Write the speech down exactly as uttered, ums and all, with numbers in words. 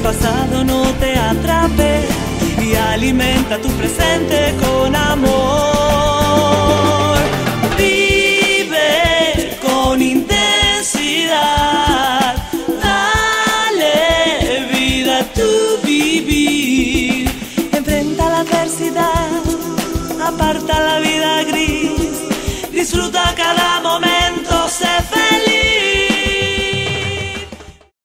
pasado no te atrape y alimenta tu presente con amor. Vive con intensidad, dale vida a tu vivir. Enfrenta la adversidad, aparta la vida gris, disfruta cada momento.